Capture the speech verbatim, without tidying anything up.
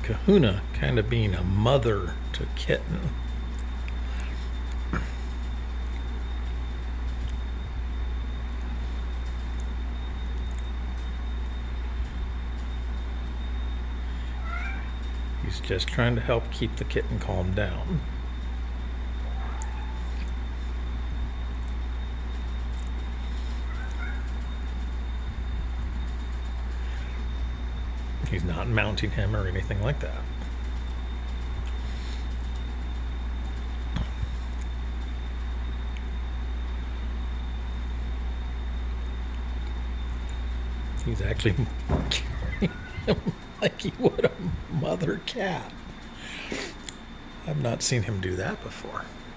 Kahuna kind of being a mother to Kitten. He's just trying to help keep the kitten calmed down. He's not mounting him or anything like that. He's actually carrying him like he would a mother cat. I've not seen him do that before.